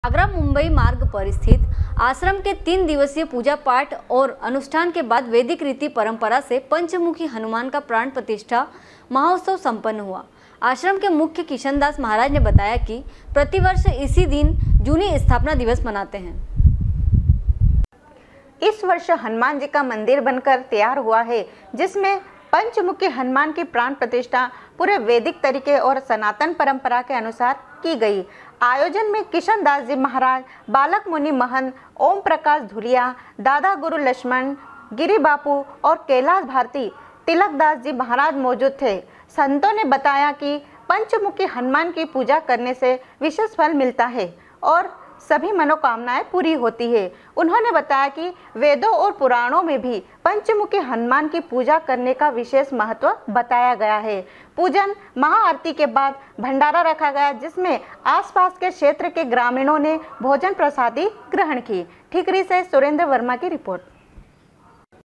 आगरा मुंबई मार्ग पर स्थित आश्रम के 3 दिवसीय पूजा पाठ और अनुष्ठान के बाद वैदिक रीति परंपरा से पंचमुखी हनुमान का प्राण प्रतिष्ठा महोत्सव संपन्न हुआ। आश्रम के मुख्य किशन दास महाराज ने बताया कि प्रतिवर्ष इसी दिन जूनी स्थापना दिवस मनाते हैं। इस वर्ष हनुमान जी का मंदिर बनकर तैयार हुआ है, जिसमें पंचमुखी हनुमान की प्राण प्रतिष्ठा पूरे वैदिक तरीके और सनातन परंपरा के अनुसार की गई। आयोजन में किशन दास जी महाराज, बालक मुनि महंत ओम प्रकाश धुलिया, दादा गुरु लक्ष्मण गिरी बापू और कैलाश भारती तिलक दास जी महाराज मौजूद थे। संतों ने बताया कि पंचमुखी हनुमान की पूजा करने से विशेष फल मिलता है और सभी मनोकामनाएं पूरी होती है। उन्होंने बताया कि वेदों और पुराणों में भी पंचमुखी हनुमान की पूजा करने का विशेष महत्व बताया गया है। पूजन महाआरती के बाद भंडारा रखा गया, जिसमें आसपास के क्षेत्र के ग्रामीणों ने भोजन प्रसादी ग्रहण की। ठीकरी से सुरेंद्र वर्मा की रिपोर्ट।